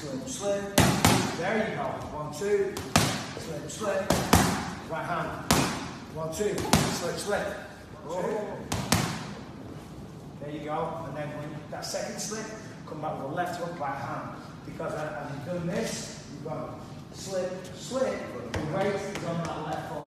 slip, slip. There you go. 1, 2, slip, slip. Right hand. 1, 2, slip, slip. 1, 2. There you go. And then when that second slip, come back with a left hook, right hand. Because as you've done this, you've got slip, slip. The weight is on that left foot.